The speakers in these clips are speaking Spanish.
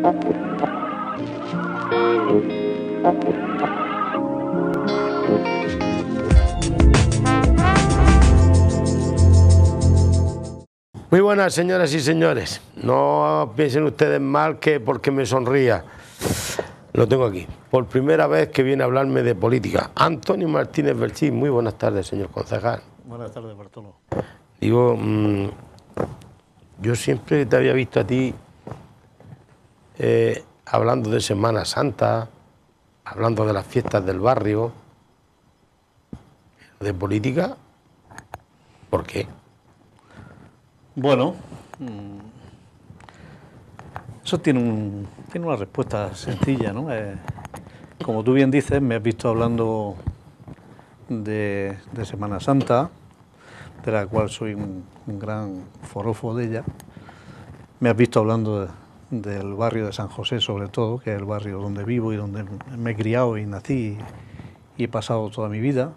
Muy buenas, señoras y señores. No piensen ustedes mal que porque me sonría. Lo tengo aquí. Por primera vez que viene a hablarme de política. Antonio Martínez Belchí. Muy buenas tardes, señor concejal. Buenas tardes, Bartolo. Digo, yo siempre te había visto a ti hablando de Semana Santa, hablando de las fiestas del barrio, de política. ¿Por qué? Bueno, eso tiene una respuesta sencilla, ¿no? Como tú bien dices, me has visto hablando de Semana Santa, de la cual soy un gran forofo de ella. Me has visto hablando del barrio de San José, sobre todo, que es el barrio donde vivo y donde me he criado y nací y he pasado toda mi vida.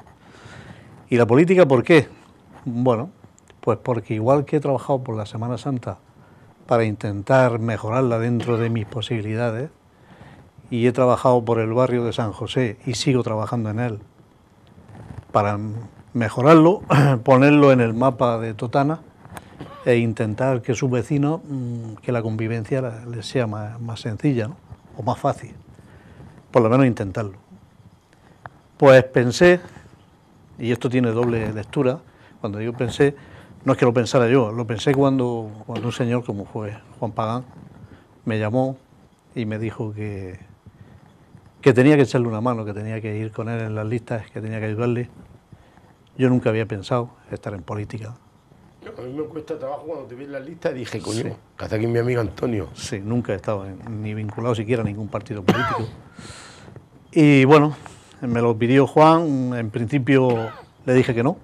¿Y la política por qué? Bueno, pues porque igual que he trabajado por la Semana Santa para intentar mejorarla dentro de mis posibilidades, y he trabajado por el barrio de San José y sigo trabajando en él para mejorarlo, ponerlo en el mapa de Totana e intentar que sus vecinos, que la convivencia les sea más sencilla, ¿no? O más fácil, por lo menos intentarlo. Pues pensé, y esto tiene doble lectura, cuando yo pensé, no es que lo pensara yo, lo pensé cuando un señor como fue Juan Pagán me llamó y me dijo que tenía que echarle una mano, que tenía que ir con él en las listas, que tenía que ayudarle. Yo nunca había pensado estar en política. A mí me cuesta trabajo cuando te vi en la lista y dije, coño, sí, que hace aquí mi amigo Antonio. Sí, nunca he estado ni vinculado siquiera a ningún partido político. Y bueno, me lo pidió Juan, en principio le dije que no.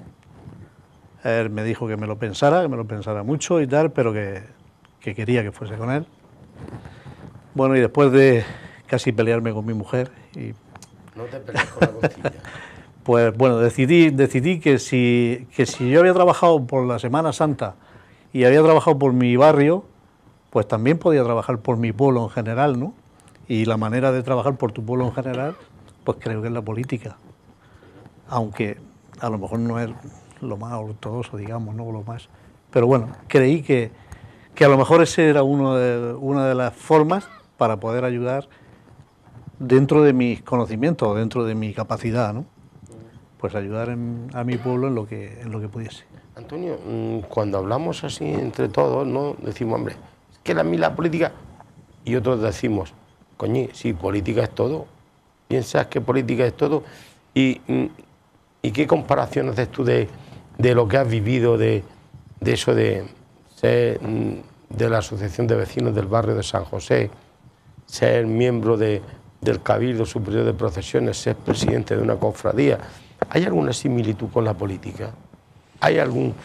Él me dijo que me lo pensara mucho y tal, pero que quería que fuese con él. Bueno, y después de casi pelearme con mi mujer y... No te pelees con la costilla. Pues bueno, decidí que si yo había trabajado por la Semana Santa y había trabajado por mi barrio, pues también podía trabajar por mi pueblo en general, ¿no? Y la manera de trabajar por tu pueblo en general, pues creo que es la política. Aunque a lo mejor no es lo más ortodoxo, digamos, ¿no? Lo más... Pero bueno, creí que a lo mejor ese era una de las formas para poder ayudar dentro de mis conocimientos, dentro de mi capacidad, ¿no? Pues ayudar a mi pueblo en lo que pudiese. Antonio, cuando hablamos así entre todos, no decimos, hombre, es que a mí la política, y otros decimos, coño, sí, política es todo. ¿Piensas que política es todo? ¿Y qué comparación haces tú de lo que has vivido, de eso de ser de la Asociación de Vecinos del Barrio de San José, ser miembro del Cabildo Superior de Procesiones, ser presidente de una cofradía? ¿Hay alguna similitud con la política? ¿Hay alguna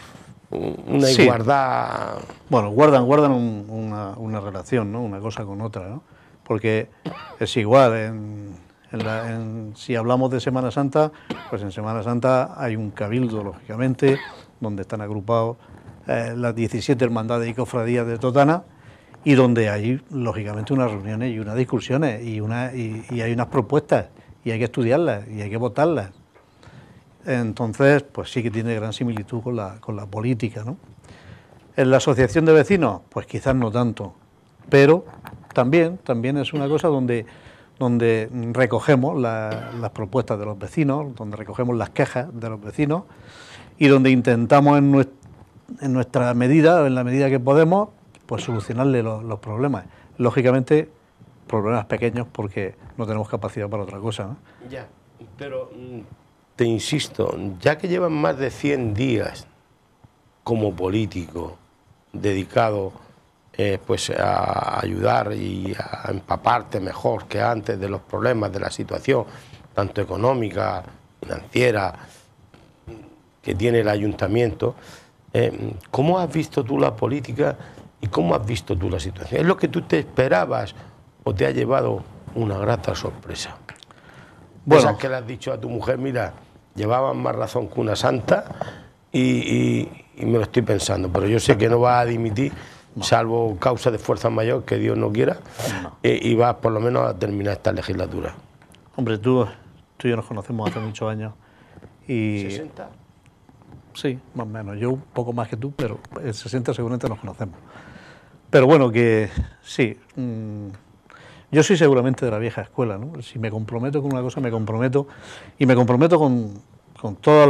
igualdad? Sí. Bueno, guardan una relación, ¿no? Una cosa con otra, ¿no? Porque es igual, si hablamos de Semana Santa, pues en Semana Santa hay un cabildo, lógicamente, donde están agrupados las 17 hermandades y cofradías de Totana, y donde hay, lógicamente, unas reuniones y unas discusiones y hay unas propuestas, y hay que estudiarlas y hay que votarlas. Entonces, pues sí que tiene gran similitud con la política, ¿no? En la asociación de vecinos, pues quizás no tanto, pero también es una cosa donde recogemos las propuestas de los vecinos, donde recogemos las quejas de los vecinos y donde intentamos en nuestra medida, en la medida que podemos, pues solucionarle los problemas. Lógicamente, problemas pequeños porque no tenemos capacidad para otra cosa, ¿no? Ya, pero te insisto, ya que llevan más de 100 días como político dedicado pues a ayudar y a empaparte mejor que antes de los problemas de la situación, tanto económica, financiera, que tiene el ayuntamiento, ¿cómo has visto tú la política y cómo has visto tú la situación? ¿Es lo que tú te esperabas o te ha llevado una grata sorpresa? Bueno, esas que le has dicho a tu mujer, mira, llevaban más razón que una santa y me lo estoy pensando, pero yo sé que no vas a dimitir No. salvo causa de fuerza mayor, que Dios no quiera, No. y vas por lo menos a terminar esta legislatura. Hombre, tú y yo nos conocemos hace muchos años y... ¿60? Sí, más o menos. Yo un poco más que tú, pero en 60 seguramente nos conocemos. Pero bueno, que sí. Yo soy seguramente de la vieja escuela, ¿no? Si me comprometo con una cosa, me comprometo. Y me comprometo con todo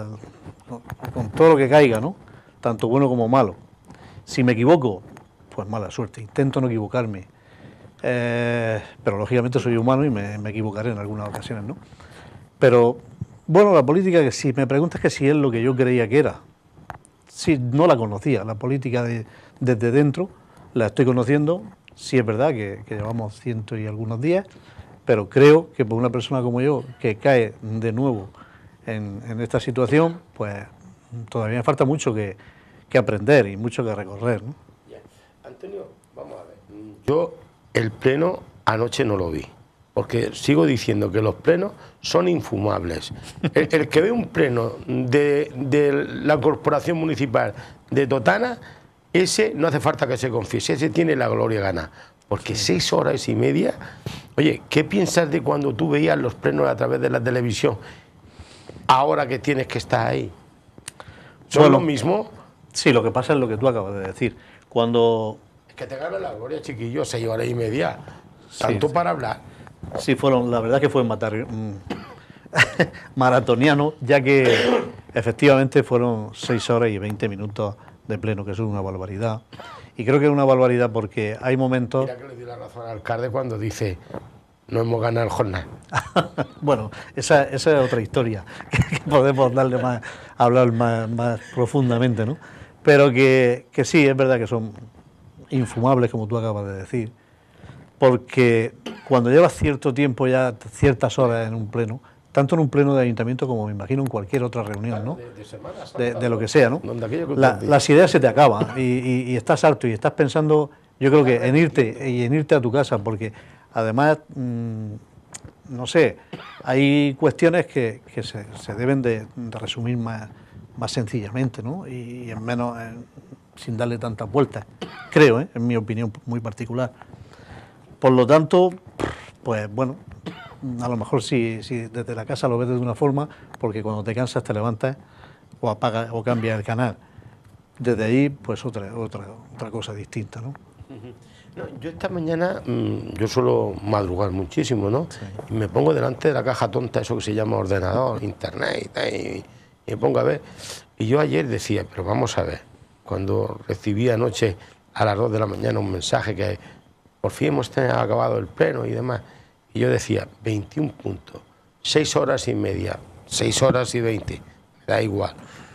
lo que caiga, ¿no? Tanto bueno como malo. Si me equivoco, pues mala suerte. Intento no equivocarme. Pero lógicamente soy humano y me equivocaré en algunas ocasiones, ¿no? Pero bueno, la política, que si me preguntas que si es lo que yo creía que era, sí, no la conocía. La política desde dentro la estoy conociendo. Sí es verdad que llevamos 100 y algunos días, pero creo que por una persona como yo, que cae de nuevo en esta situación, pues todavía me falta mucho que aprender y mucho que recorrer, ¿no? Antonio, vamos a ver. Yo el pleno anoche no lo vi, porque sigo diciendo que los plenos son infumables. El que ve un pleno de la Corporación Municipal de Totana, ese no hace falta que se confiese, ese tiene la gloria gana. Porque 6 horas y media... Oye, ¿qué piensas de cuando tú veías los plenos a través de la televisión, ahora que tienes que estar ahí? ¿Son lo mismo? Sí, lo que pasa es lo que tú acabas de decir. Cuando... Es que te gana la gloria, chiquillo, 6 horas y media. Tanto para hablar. Sí, la verdad que fue maratoniano, ya que efectivamente fueron 6 horas y 20 minutos de pleno, que es una barbaridad. Y creo que es una barbaridad porque hay momentos... Mira que le dio la razón al alcalde cuando dice, no hemos ganado el jornal. Bueno, esa es otra historia, que podemos hablar más profundamente, ¿no? Pero que sí, es verdad que son infumables, como tú acabas de decir, porque cuando llevas cierto tiempo, ya ciertas horas en un pleno, tanto en un pleno de ayuntamiento como me imagino en cualquier otra reunión, ¿no? De lo que sea, ¿no? Las ideas se te acaban y estás harto y estás pensando, yo creo que en irte a tu casa, porque además, no sé, hay cuestiones que se deben de resumir más sencillamente, ¿no? Y en menos, sin darle tantas vueltas, creo, en mi opinión muy particular. Por lo tanto, pues bueno, a lo mejor si desde la casa lo ves de una forma, porque cuando te cansas te levantas o apagas o cambias el canal. Desde ahí, pues otra cosa distinta, ¿no? No, yo esta mañana, yo suelo madrugar muchísimo, ¿no? Sí. Y me pongo delante de la caja tonta, eso que se llama ordenador, internet, y me pongo a ver. Y yo ayer decía, pero vamos a ver, cuando recibí anoche a las 2 de la mañana un mensaje que por fin hemos acabado el pleno y demás, y yo decía, 21 puntos, 6 horas y media, 6 horas y 20, me da igual,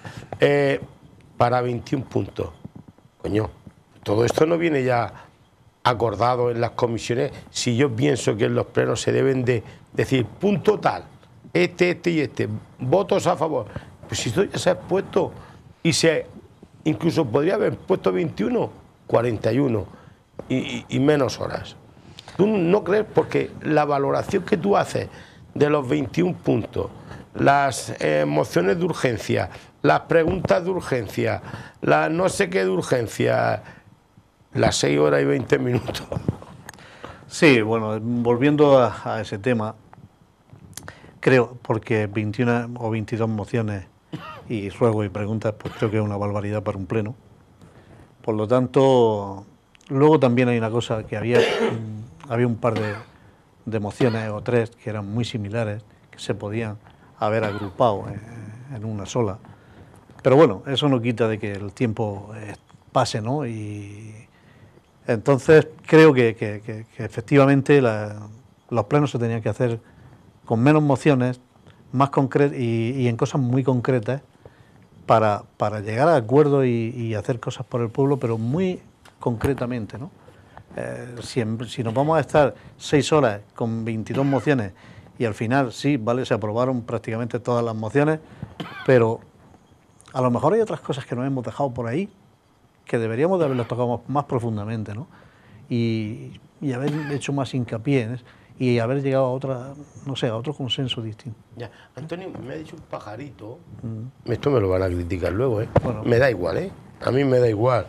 para 21 puntos. Coño, todo esto no viene ya acordado en las comisiones. Si yo pienso que en los plenos se deben de decir punto tal, este y este, votos a favor, pues si esto ya se ha puesto y incluso podría haber puesto 21, 41 y menos horas. ¿Tú no crees? Porque la valoración que tú haces de los 21 puntos, las mociones de urgencia, las preguntas de urgencia, las no sé qué de urgencia, las 6 horas y 20 minutos. Sí, bueno, volviendo a ese tema, creo, porque 21 o 22 mociones y ruegos y preguntas, pues creo que es una barbaridad para un pleno. Por lo tanto, luego también hay una cosa, que había un par de mociones o 3 que eran muy similares, que se podían haber agrupado en una sola. Pero bueno, eso no quita de que el tiempo pase, ¿no? Y entonces creo que efectivamente los plenos se tenían que hacer con menos mociones, más concretas y en cosas muy concretas para llegar a acuerdos y hacer cosas por el pueblo, pero muy concretamente, ¿no? Si nos vamos a estar 6 horas con 22 mociones y al final sí, vale, se aprobaron prácticamente todas las mociones, pero a lo mejor hay otras cosas que nos hemos dejado por ahí que deberíamos de haberlas tocado más profundamente, ¿no? Y haber hecho más hincapié en eso, y haber llegado a otro consenso distinto. Ya. Antonio, me ha dicho un pajarito, esto me lo van a criticar luego, Bueno. Me da igual, a mí me da igual.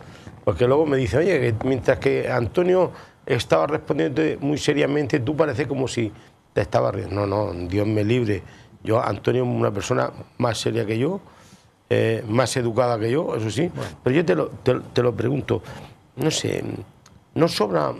Porque luego me dice, oye, que mientras que Antonio estaba respondiendo muy seriamente, tú parece como si te estabas riendo. No, no, Dios me libre. Yo, Antonio es una persona más seria que yo, más educada que yo, eso sí. Bueno. Pero yo te lo pregunto, no sé, ¿no sobra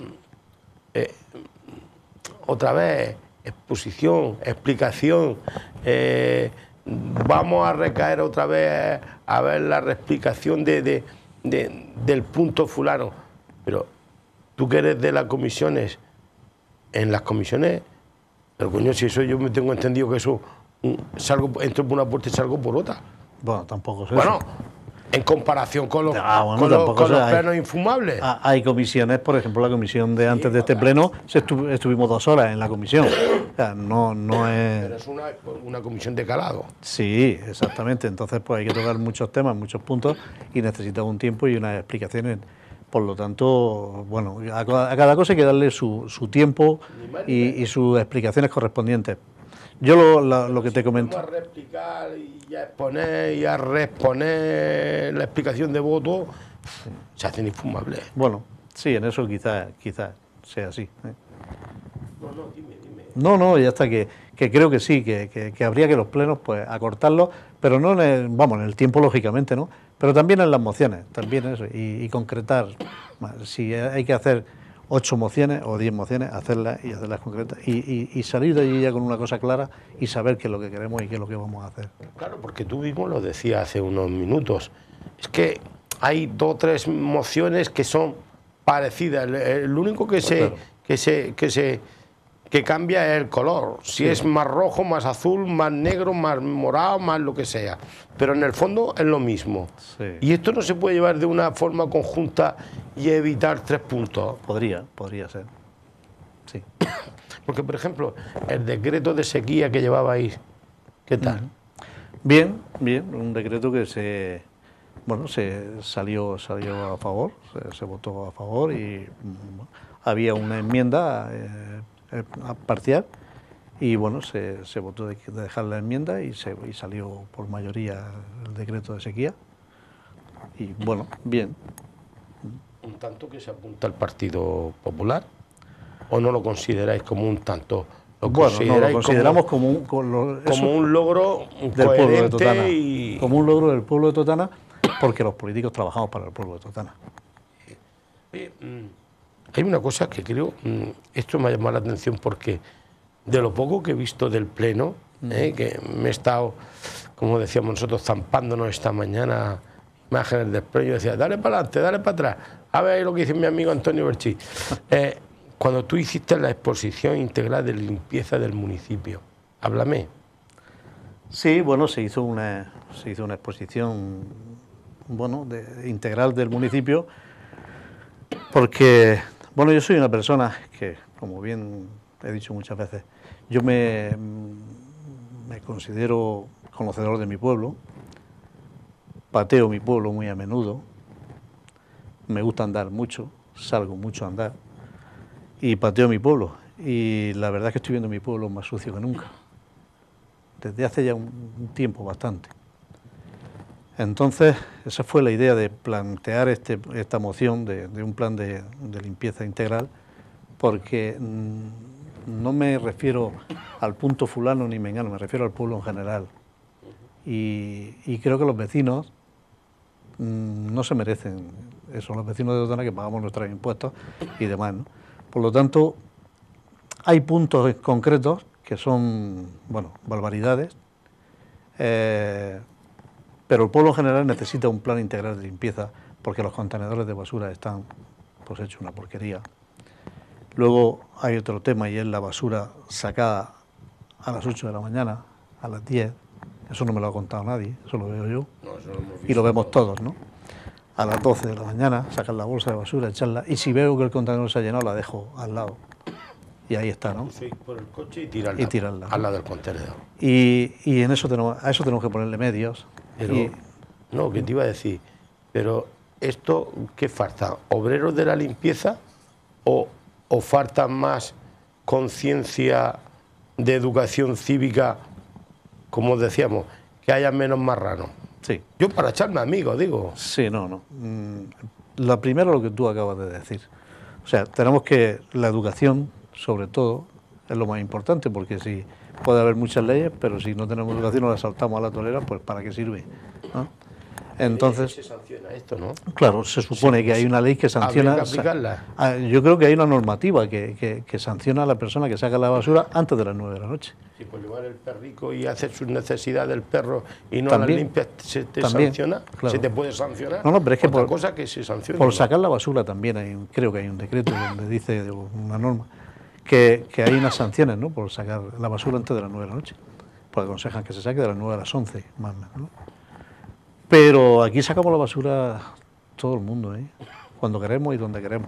otra vez exposición, explicación? Vamos a recaer otra vez a ver la reexplicación del punto fulano. Pero tú que eres de las comisiones, en las comisiones, pero coño, si eso yo me tengo entendido que eso entro por una puerta y salgo por otra. Bueno, tampoco sé. Bueno, en comparación con los, los plenos infumables. Hay comisiones, por ejemplo, la comisión de antes de este pleno, estuvimos 2 horas en la comisión. O sea, no es... Pero es una comisión de calado. Sí, exactamente. Entonces, pues hay que tocar muchos temas, muchos puntos, y necesita un tiempo y unas explicaciones. Por lo tanto, bueno, a cada cosa hay que darle su tiempo y sus explicaciones correspondientes. Yo lo que te comento... Vamos a reexplicar y a exponer y a reexponer la explicación de voto, sí, se hacen infumables. Bueno, sí, en eso quizás sea así. No, dime. No, ya está, que creo que sí, que habría que los plenos pues acortarlos, pero no en el tiempo, lógicamente, ¿no? Pero también en las mociones, también eso, y concretar. Si hay que hacer 8 mociones o 10 mociones, hacerlas concretas y salir de allí ya con una cosa clara y saber qué es lo que queremos y qué es lo que vamos a hacer. Claro, porque tú mismo lo decías hace unos minutos, es que hay 2 o 3 mociones que son parecidas, el único que cambia es el color, si es más rojo, más azul, más negro, más morado, más lo que sea, pero en el fondo es lo mismo. Sí. Y esto no se puede llevar de una forma conjunta y evitar 3 puntos. Podría ser, sí. Porque, por ejemplo, el decreto de sequía que llevabais, ¿qué tal? Bien, un decreto que se salió a favor, se votó a favor y había una enmienda parcial y bueno, se votó de dejar la enmienda y salió por mayoría el decreto de sequía y bueno, bien. ¿Un tanto que se apunta al Partido Popular o no lo consideráis como un tanto? No, lo consideramos como un logro del pueblo de Totana, como un logro del pueblo de Totana, porque los políticos trabajamos para el pueblo de Totana. Hay una cosa que creo, esto me ha llamado la atención porque de lo poco que he visto del Pleno, que me he estado, como decíamos nosotros, zampándonos esta mañana imágenes del Pleno, yo decía, dale para adelante, dale para atrás, a ver lo que dice mi amigo Antonio Berchi. Cuando tú hiciste la exposición integral de limpieza del municipio, háblame. Sí, bueno, se hizo una exposición integral del municipio, porque yo soy una persona que, como bien he dicho muchas veces, yo me considero conocedor de mi pueblo, pateo mi pueblo muy a menudo, me gusta andar mucho, salgo mucho a andar y pateo mi pueblo. Y la verdad es que estoy viendo mi pueblo más sucio que nunca, desde hace ya un tiempo bastante. Entonces, esa fue la idea de plantear esta moción de un plan de limpieza integral, porque no me refiero al punto fulano ni mengano, me refiero al pueblo en general. Y creo que los vecinos no se merecen eso, los vecinos de Totana que pagamos nuestros impuestos y demás, ¿no? Por lo tanto, hay puntos concretos que son, barbaridades, pero el pueblo en general necesita un plan integral de limpieza porque los contenedores de basura están pues hechos una porquería. Luego hay otro tema y es la basura sacada a las 8 de la mañana, a las 10, eso no me lo ha contado nadie, eso lo veo yo, y lo vemos todos, ¿no? A las 12 de la mañana sacar la bolsa de basura, echarla, y si veo que el contenedor se ha llenado, la dejo al lado. Y ahí está, ¿no? Sí, por el coche y tirarla al lado del contenedor. Y a eso tenemos que ponerle medios. Pero, no, que te iba a decir, pero esto, ¿qué falta? ¿Obreros de la limpieza o falta más conciencia de educación cívica, como decíamos, que haya menos marranos? Sí. Yo para echarme amigos, digo. Sí, no. La primera, lo que tú acabas de decir. O sea, tenemos que, la educación, sobre todo, es lo más importante, porque si puede haber muchas leyes, pero si no tenemos educación, nos las saltamos a la torera, pues ¿para qué sirve? ¿No? Entonces, se sanciona esto, ¿no? claro, se supone que hay una ley que sanciona. ¿Habría que aplicarla? Yo creo que hay una normativa que sanciona a la persona que saca la basura antes de las 9 de la noche. Si por llevar el perrico y hacer sus necesidades del perro y no También, las limpias, ¿se te también, sanciona? claro. ¿Se te puede sancionar? No, pero es que otra por, cosa que se sancione. por sacar la basura también creo que hay un decreto donde dice una norma que hay unas sanciones, ¿no? Por sacar la basura antes de las 9 de la noche. Pues aconsejan que se saque de las 9 a las 11, más o menos, ¿no? Pero aquí sacamos la basura todo el mundo, ¿eh? Cuando queremos y donde queremos.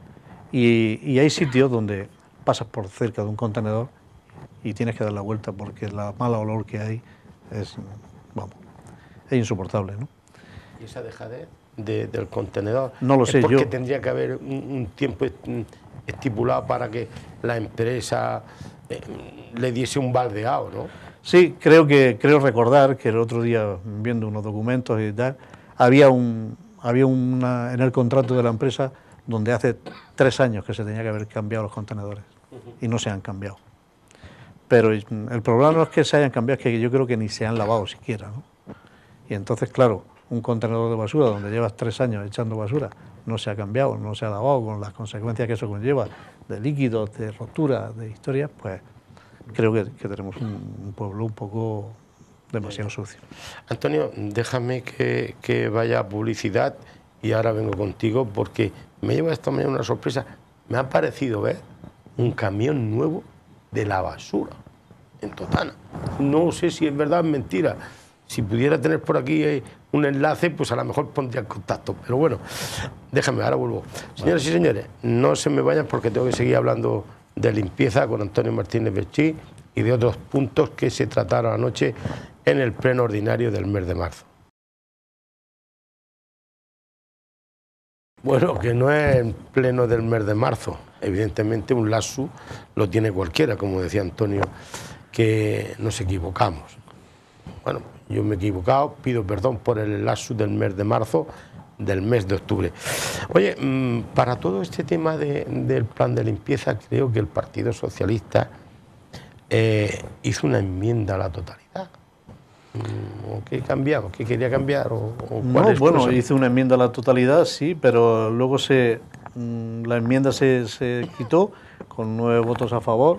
Y hay sitios donde pasas por cerca de un contenedor y tienes que dar la vuelta porque la mala olor que hay es, vamos, es insoportable, ¿no? ¿Y esa dejadez del contenedor? No lo sé, porque yo... tendría que haber un tiempo estipulado para que la empresa le diese un baldeado, ¿no? Sí, creo recordar que el otro día, viendo unos documentos y tal, había una en el contrato de la empresa donde hace 3 años que se tenía que haber cambiado los contenedores y no se han cambiado. Pero el problema no es que se hayan cambiado, es que yo creo que ni se han lavado siquiera, ¿no? Y entonces, claro, un contenedor de basura donde llevas 3 años echando basura no se ha cambiado, no se ha lavado, con las consecuencias que eso conlleva, de líquidos, de rotura, de historias, pues creo que tenemos un pueblo un poco demasiado sucio. Antonio, déjame que vaya a publicidad y ahora vengo contigo porque me lleva esta mañana una sorpresa. Me ha parecido ver un camión nuevo de la basura en Totana. No sé si es verdad o es mentira. Si pudiera tener por aquí un enlace, pues a lo mejor pondría en contacto. Pero bueno, déjame, ahora vuelvo. Señoras y señores, no se me vayan porque tengo que seguir hablando de limpieza con Antonio Martínez Belchí y de otros puntos que se trataron anoche en el pleno ordinario del mes de marzo. Bueno, que no es el pleno del mes de marzo. Evidentemente un laxus lo tiene cualquiera, como decía Antonio, que nos equivocamos. Bueno, yo me he equivocado, pido perdón por el laxus del mes de marzo, del mes de octubre. Oye, para todo este tema del plan de limpieza, creo que el Partido Socialista hizo una enmienda a la totalidad. ¿O qué cambiamos? ¿Qué quería cambiar? ¿O no, bueno, hice una enmienda a la totalidad, sí, pero luego la enmienda se quitó con 9 votos a favor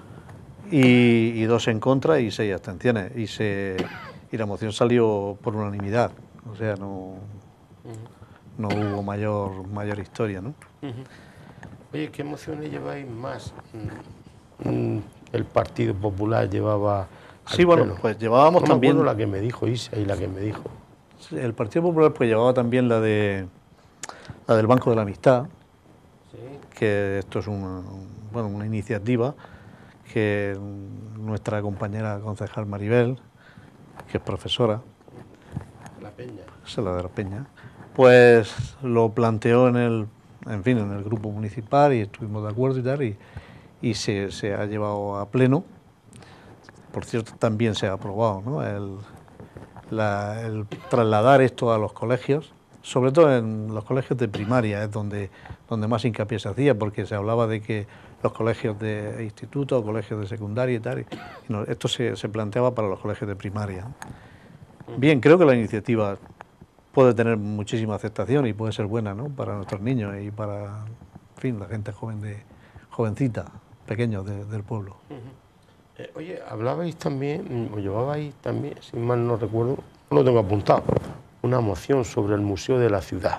y 2 en contra y 6 abstenciones. Y la moción salió por unanimidad, o sea, no hubo mayor historia, ¿no? Oye, ¿qué mociones lleváis más? El Partido Popular llevaba... Sí, bueno, pleno. pues llevábamos también... No me acuerdo la que me dijo Isa y la que me dijo. El Partido Popular pues llevaba también la del Banco de la Amistad, sí, que esto es una iniciativa que nuestra compañera concejal Maribel, que es profesora, La Peña, es la de la Peña, pues lo planteó en el grupo municipal y estuvimos de acuerdo y tal, y se ha llevado a pleno. Por cierto, también se ha aprobado, ¿no? el trasladar esto a los colegios, sobre todo en los colegios de primaria, es donde más hincapié se hacía, porque se hablaba de que los colegios de instituto, colegios de secundaria y tal, y no, esto se planteaba para los colegios de primaria. Bien, creo que la iniciativa puede tener muchísima aceptación y puede ser buena, ¿no? Para nuestros niños y para, en fin, la gente jovencita, pequeños del pueblo. Oye, hablabais también, o llevabais también, si mal no recuerdo, no lo tengo apuntado, una moción sobre el Museo de la Ciudad.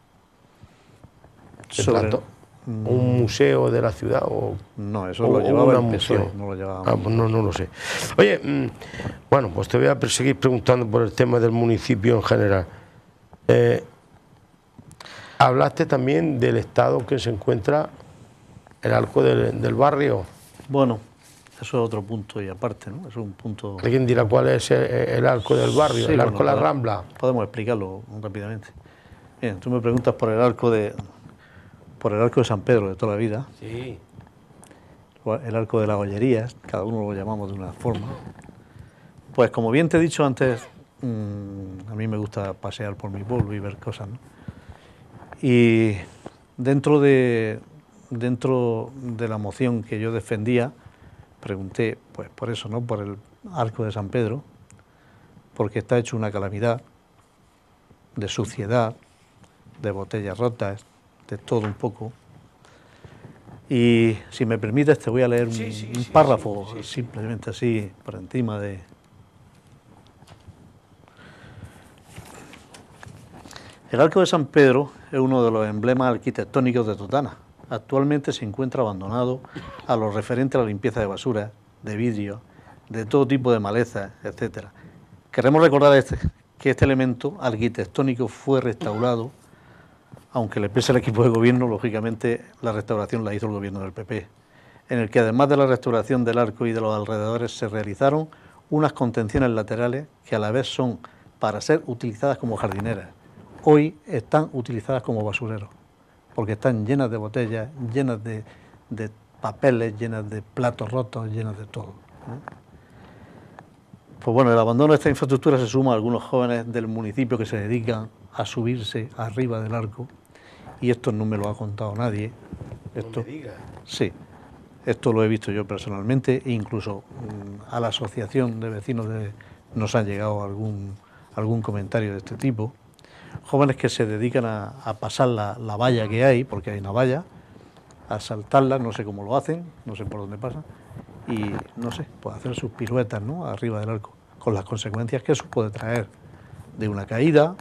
¿Un museo de la ciudad o...? No, eso lo llevaba el PSOE, no lo llevaba. Ah, pues no lo sé. Oye, bueno, pues te voy a seguir preguntando por el tema del municipio en general. Hablaste también del estado que se encuentra el arco del barrio. Bueno, eso es otro punto y aparte, ¿no? Es un punto... ¿Alguien dirá cuál es el arco del barrio? Sí, el arco de la Rambla. Podemos explicarlo rápidamente. Bien, tú me preguntas por el arco de San Pedro de toda la vida. Sí. El arco de las Ollerías, cada uno lo llamamos de una forma. Pues como bien te he dicho antes, a mí me gusta pasear por mi pueblo y ver cosas, ¿no? Y dentro de la moción que yo defendía, pregunté, pues por eso, ¿no?, por el Arco de San Pedro, porque está hecho una calamidad de suciedad, de botellas rotas, de todo un poco. Y si me permites te voy a leer un párrafo, simplemente así, por encima de... El Arco de San Pedro es uno de los emblemas arquitectónicos de Totana. Actualmente se encuentra abandonado a lo referente a la limpieza de basura, de vidrio, de todo tipo de malezas, etc. Queremos recordar que este elemento arquitectónico fue restaurado, aunque le pese al equipo de gobierno, lógicamente la restauración la hizo el gobierno del PP, en el que además de la restauración del arco y de los alrededores se realizaron unas contenciones laterales que a la vez son para ser utilizadas como jardineras. Hoy están utilizadas como basureros, porque están llenas de botellas, llenas de papeles, llenas de platos rotos, llenas de todo, ¿no? Pues bueno, el abandono de esta infraestructura se suma a algunos jóvenes del municipio que se dedican a subirse arriba del arco, y esto no me lo ha contado nadie. Esto, no me digas. Sí, esto lo he visto yo personalmente, e incluso a la asociación de vecinos nos han llegado algún comentario de este tipo. Jóvenes que se dedican a pasar la valla que hay, porque hay una valla, a saltarla, no sé cómo lo hacen, no sé por dónde pasan, y no sé, pues hacer sus piruetas, ¿no?, arriba del arco, con las consecuencias que eso puede traer de una caída,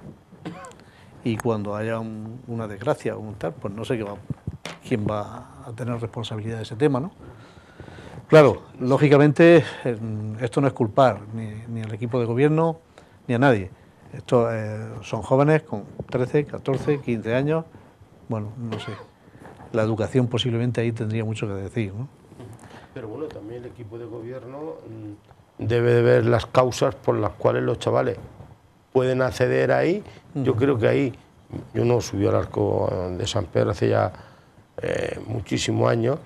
y cuando haya una desgracia o un tal, pues no sé quién va a tener responsabilidad de ese tema, ¿no? Claro, lógicamente esto no es culpar ni al equipo de gobierno ni a nadie. Estos son jóvenes con 13, 14, 15 años, bueno, no sé. La educación posiblemente ahí tendría mucho que decir, ¿no? Pero bueno, también el equipo de gobierno debe de ver las causas por las cuales los chavales pueden acceder ahí. Yo creo que ahí, yo no subí al Arco de San Pedro hace ya muchísimos años,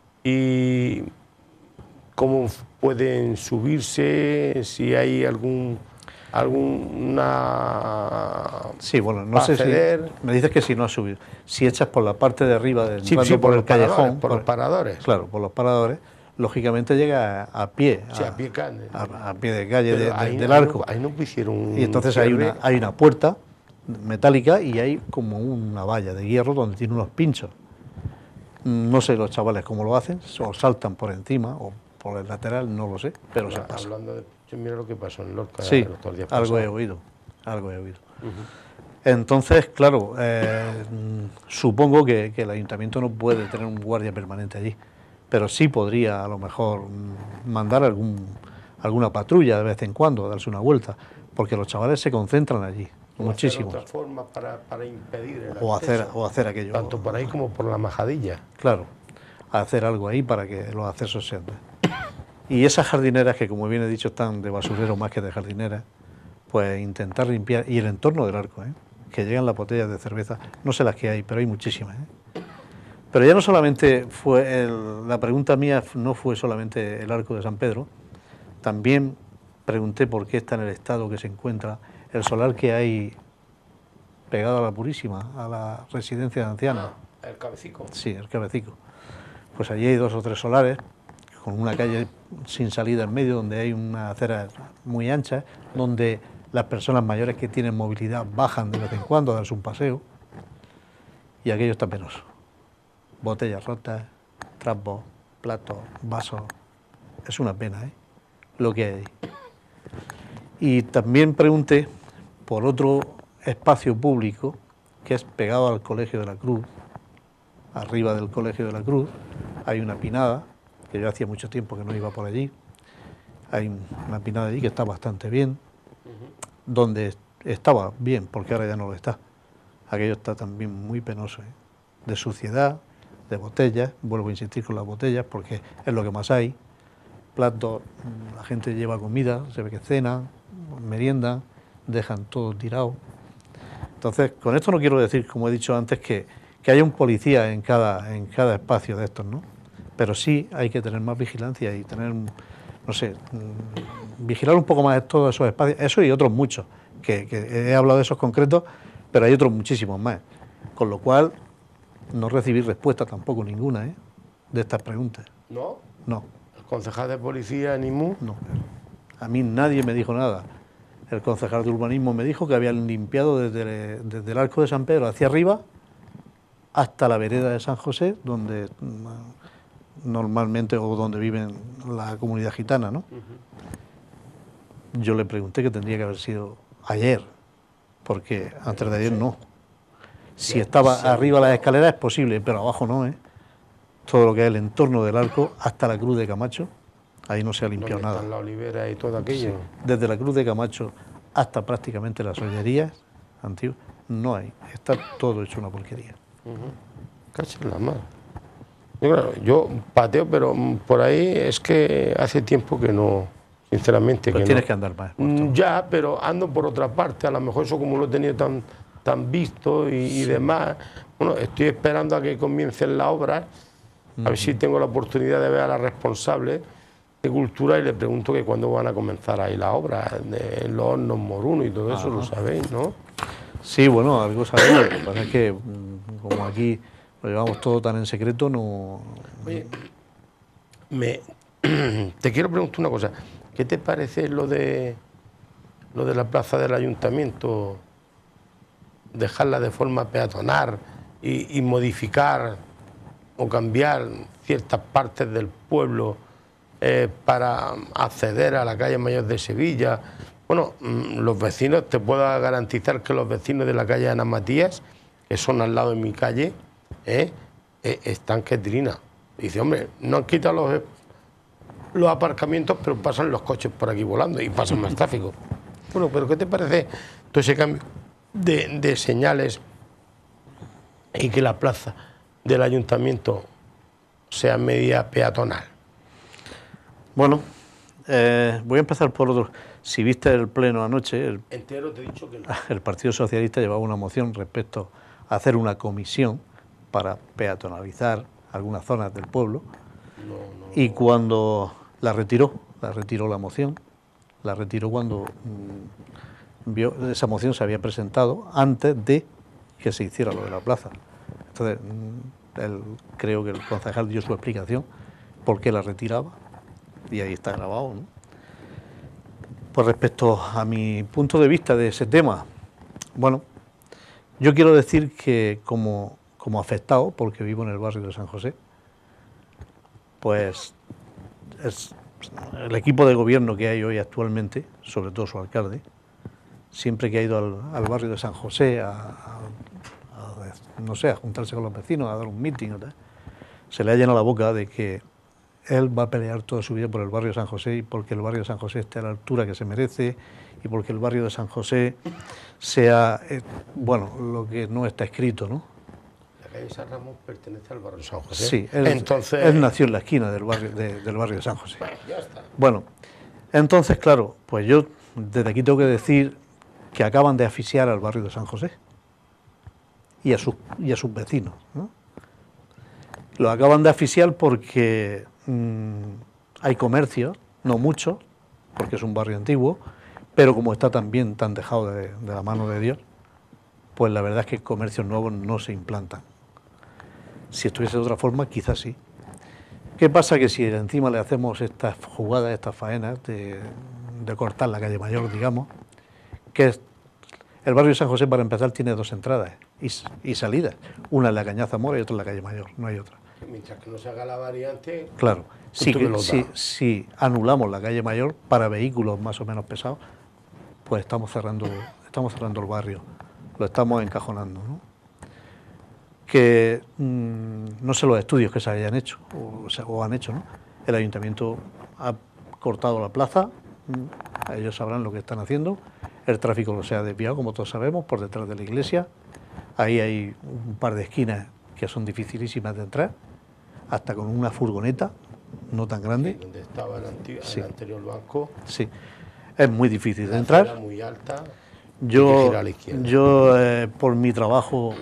y cómo pueden subirse, si hay alguna... Sí, bueno, no sé si... Me dices que si no has subido. Si echas por la parte de arriba, sí, por el callejón... Por los paradores. Claro, por los paradores, lógicamente llega a pie. Sí, a pie de calle del arco. Ahí no pusieron... Y entonces hay una puerta metálica y hay como una valla de hierro donde tiene unos pinchos. No sé los chavales cómo lo hacen, o saltan por encima o por el lateral, no lo sé, pero se pasa. Hablando de... Mira lo que pasó en Lorca. Sí, los días algo he oído. Entonces, claro, supongo que el ayuntamiento no puede tener un guardia permanente allí, pero sí podría a lo mejor mandar alguna patrulla de vez en cuando, darse una vuelta, porque los chavales se concentran allí, muchísimos. Otra forma para impedir el acceso. O hacer aquello. Tanto por ahí como por la majadilla. Claro, hacer algo ahí para que los accesos sean. Y esas jardineras, que como bien he dicho están de basurero más que de jardineras, pues intentar limpiar, y el entorno del arco, que llegan las botellas de cerveza, no sé las que hay, pero hay muchísimas. Pero ya no solamente fue, la pregunta mía no fue solamente el Arco de San Pedro, también pregunté por qué está en el estado que se encuentra el solar que hay pegado a la Purísima, a la residencia de ancianos. El Cabecico. Sí, el Cabecico. Pues allí hay 2 o 3 solares, con una calle sin salida en medio, donde hay una acera muy ancha, donde las personas mayores que tienen movilidad bajan de vez en cuando a darse un paseo, y aquello está penoso. Botellas rotas, trapos, platos, vasos, es una pena, lo que hay ahí. Y también pregunté por otro espacio público que es pegado al Colegio de la Cruz. Arriba del Colegio de la Cruz hay una pinada, que yo hacía mucho tiempo que no iba por allí. Hay una pinada allí que está bastante bien, donde estaba bien, porque ahora ya no lo está. Aquello está también muy penoso, de suciedad, de botellas, vuelvo a insistir con las botellas, porque es lo que más hay. Platos, la gente lleva comida, se ve que cena, merienda, dejan todo tirado. Entonces, con esto no quiero decir, como he dicho antes, que haya un policía en cada espacio de estos, ¿no? Pero sí hay que tener más vigilancia y tener, no sé, vigilar un poco más todos esos espacios, eso y otros muchos, que he hablado de esos concretos, pero hay otros muchísimos más. Con lo cual, no recibí respuesta tampoco ninguna, de estas preguntas. ¿No? No. ¿El concejal de policía ni mu? No. A mí nadie me dijo nada. El concejal de urbanismo me dijo que habían limpiado desde el Arco de San Pedro hacia arriba hasta la vereda de San José, donde normalmente o donde viven la comunidad gitana, ¿no? Yo le pregunté que tendría que haber sido ayer, porque antes de ayer no. Si estaba arriba las escaleras es posible, pero abajo no, ¿eh? Todo lo que es el entorno del arco hasta la Cruz de Camacho, ahí no se ha limpiado nada. Están la olivera y todo aquello. Sí. Desde la Cruz de Camacho hasta prácticamente las ollerías antiguas, no hay. Está todo hecho una porquería. Cacha en la mar. Yo pateo, pero por ahí es que hace tiempo que no, sinceramente. Pues que tienes no. que andar más. Ya, pero ando por otra parte. A lo mejor eso como lo he tenido tan visto y demás. Bueno, estoy esperando a que comiencen las obras. A ver si tengo la oportunidad de ver a la responsable de Cultura y le pregunto que cuándo van a comenzar ahí las obras de los hornos Moruno y todo eso, lo sabéis, ¿no? Sí, bueno, algo sabemos. Lo que pasa es que, como aquí lo llevamos todo tan en secreto, no... Oye, te quiero preguntar una cosa. ¿Qué te parece lo de la plaza del ayuntamiento? Dejarla de forma peatonal y modificar o cambiar ciertas partes del pueblo para acceder a la calle Mayor de Sevilla. Bueno, los vecinos, te puedo garantizar que los vecinos de la calle Ana Matías, que son al lado de mi calle, están que trina. Dice, hombre, no han quitado los aparcamientos, pero pasan los coches por aquí volando y pasan más tráfico. Bueno, pero ¿qué te parece todo ese cambio de señales y que la plaza del ayuntamiento sea media peatonal? Bueno, voy a empezar por otro. Si viste el pleno anoche, Entero te he dicho que no. El Partido Socialista llevaba una moción respecto a hacer una comisión para peatonalizar algunas zonas del pueblo. Y cuando la retiró la moción, la retiró cuando vio esa moción se había presentado antes de que se hiciera lo de la plaza. Entonces, creo que el concejal dio su explicación por qué la retiraba, y ahí está grabado, ¿no? Pues respecto a mi punto de vista de ese tema, bueno, yo quiero decir que como afectado, porque vivo en el barrio de San José, pues el equipo de gobierno que hay hoy actualmente, sobre todo su alcalde, siempre que ha ido al barrio de San José no sé, a juntarse con los vecinos, a dar un meeting, se le ha llenado la boca de que él va a pelear toda su vida por el barrio de San José y porque el barrio de San José esté a la altura que se merece y porque el barrio de San José sea, bueno, lo que no está escrito, ¿no? La calle San Ramón pertenece al barrio de San José. Sí, entonces él nació en la esquina del barrio de San José. Bueno, ya está. Bueno, entonces, claro, pues yo desde aquí tengo que decir que acaban de asfixiar al barrio de San José y a sus vecinos, ¿no? Lo acaban de asfixiar porque hay comercios, no muchos, porque es un barrio antiguo, pero como está también tan dejado de la mano de Dios, pues la verdad es que comercios nuevos no se implantan. Si estuviese de otra forma, quizás sí. ¿Qué pasa? Que si encima le hacemos estas jugadas, estas faenas de cortar la calle Mayor, digamos, que es, el barrio de San José, para empezar, tiene dos entradas y salidas. Una en la Cañaza Mora y otra en la calle Mayor, no hay otra. Mientras que no se haga la variante... Claro, si anulamos la calle Mayor para vehículos más o menos pesados, pues estamos cerrando el barrio, lo estamos encajonando, ¿no? Que no sé los estudios que se hayan hecho o han hecho, ¿no? El ayuntamiento ha cortado la plaza, ellos sabrán lo que están haciendo, el tráfico se ha desviado, como todos sabemos, por detrás de la iglesia, ahí hay un par de esquinas que son dificilísimas de entrar, hasta con una furgoneta, no tan grande. Donde estaba el anterior banco. Sí, es muy difícil de entrar. Era muy alta. Yo por mi trabajo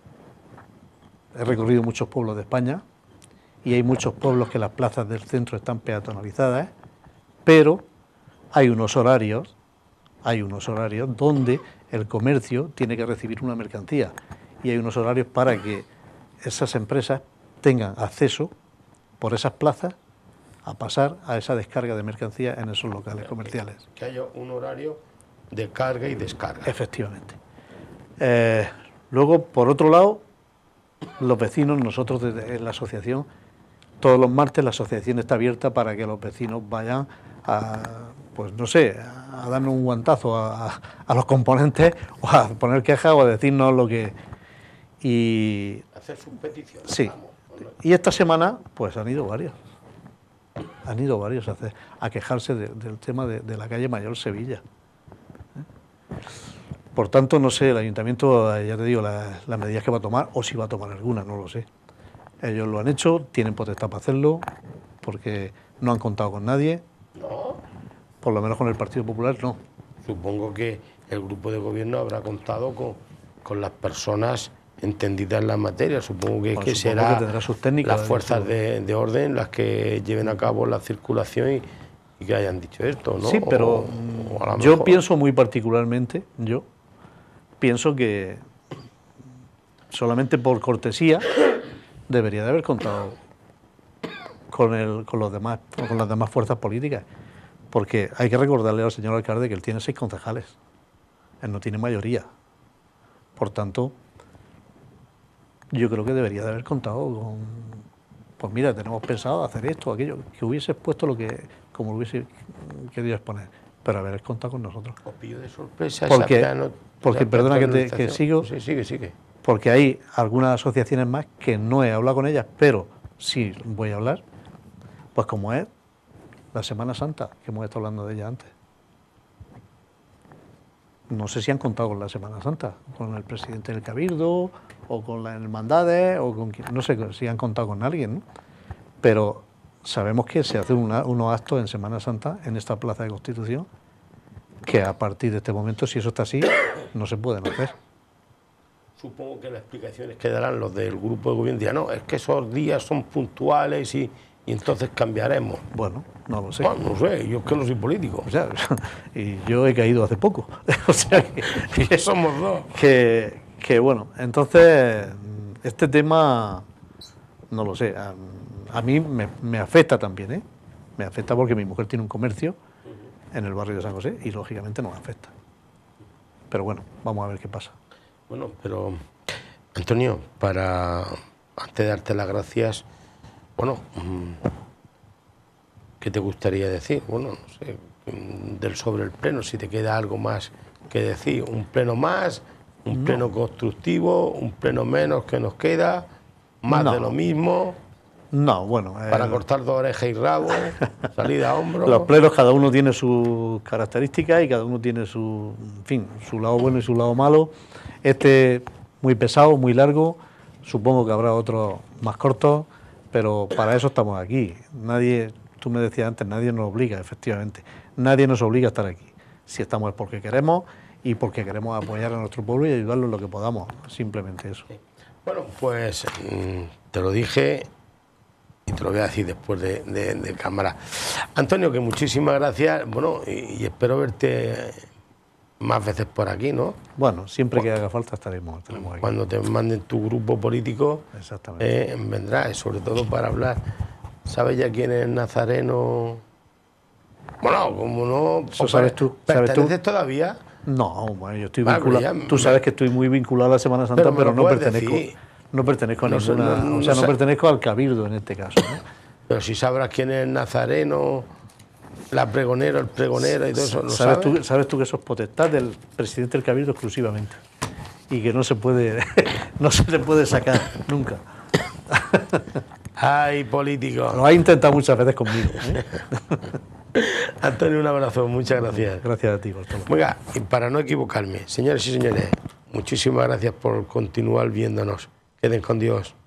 he recorrido muchos pueblos de España y hay muchos pueblos que las plazas del centro están peatonalizadas, pero hay unos horarios donde el comercio tiene que recibir una mercancía y hay unos horarios para que esas empresas tengan acceso por esas plazas a pasar a esa descarga de mercancías en esos locales comerciales. Que haya un horario de carga y descarga. Efectivamente. Luego, por otro lado, los vecinos, nosotros desde la asociación, todos los martes la asociación está abierta para que los vecinos vayan a, pues no sé, a darnos un guantazo a los componentes, o a poner quejas o a decirnos lo que... Y hacer sus peticiones. sí. Vamos. Y esta semana, pues han ido varios. Han ido varios a quejarse del tema de la calle Mayor Sevilla. Por tanto, no sé, el ayuntamiento, ya te digo, las medidas que va a tomar, o si va a tomar alguna, no lo sé. Ellos lo han hecho, tienen potestad para hacerlo, porque no han contado con nadie. No. Por lo menos con el Partido Popular, no. Supongo que el grupo de gobierno habrá contado con las personas entendidas en la materia. Supongo que, Bueno, que supongo será que tendrá sus técnicas, las fuerzas de orden las que lleven a cabo la circulación y que hayan dicho esto, ¿no? Sí, pero o a lo yo mejor... pienso muy particularmente, yo pienso que solamente por cortesía debería de haber contado con las demás fuerzas políticas, porque hay que recordarle al señor alcalde que él tiene 6 concejales, él no tiene mayoría, por tanto yo creo que debería de haber contado con, pues mira, tenemos pensado hacer esto, aquello, que hubiese expuesto como lo hubiese querido exponer, pero haber contado con nosotros. Os pillo de sorpresa porque perdona que sigo, sí, sigue. Porque hay algunas asociaciones más que no he hablado con ellas, pero sí voy a hablar, pues como es la Semana Santa, que hemos estado hablando de ella antes. No sé si han contado con la Semana Santa, con el presidente del Cabildo, o con las hermandades, o con no sé si han contado con alguien, ¿no? Pero sabemos que se hacen unos actos en Semana Santa en esta Plaza de Constitución, que a partir de este momento, si eso está así, no se pueden hacer. Supongo que las explicaciones que darán los del grupo de gobierno dirán, no, es que esos días son puntuales y entonces cambiaremos. Bueno, no lo sé. Bueno, no sé, yo es que no soy político. O sea, y yo he caído hace poco. O sea que somos dos. Que bueno, entonces este tema, no lo sé, a mí me afecta también, ¿eh? Me afecta porque mi mujer tiene un comercio en el barrio de San José y lógicamente nos afecta. Pero bueno, vamos a ver qué pasa. Bueno, pero Antonio, antes de darte las gracias, bueno, ¿qué te gustaría decir? Bueno, no sé, sobre el pleno, si te queda algo más que decir, un pleno más, un pleno constructivo, un pleno menos que nos queda, más de lo mismo. No, bueno. Para cortar 2 orejas y rabo, salida a hombro. Los plenos cada uno tiene sus características y cada uno tiene su lado bueno y su lado malo. Este muy pesado, muy largo, supongo que habrá otros más cortos, pero para eso estamos aquí. Nadie, tú me decías antes, nadie nos obliga, efectivamente. Nadie nos obliga a estar aquí. Si estamos es porque queremos y porque queremos apoyar a nuestro pueblo y ayudarlo en lo que podamos, simplemente eso. Bueno, pues te lo dije y te lo voy a decir después de cámara. Antonio, que muchísimas gracias, bueno, y espero verte más veces por aquí, ¿no? Bueno, siempre que haga falta estaremos aquí. Cuando te manden tu grupo político, vendrás, sobre todo para hablar. ¿Sabes ya quién es Nazareno? Bueno, como no... ¿Eso sabes tú? ¿Perteneces todavía? No, bueno, yo estoy vinculado. Tú sabes que estoy muy vinculado a la Semana Santa, pero no pertenezco. No pertenezco a ninguna... no pertenezco al Cabildo en este caso, ¿no? Pero si sabrás quién es Nazareno, la pregonera, el pregonero y todo eso, ¿no sabes? Sabes tú que eso es potestad del presidente del Cabildo exclusivamente y que no se puede no se le puede sacar nunca. Ay, político. Lo ha intentado muchas veces conmigo, ¿eh? Antonio, un abrazo, muchas gracias. Gracias a ti, Bartolo. Venga, y para no equivocarme, señores y señores, muchísimas gracias por continuar viéndonos. Queden con Dios.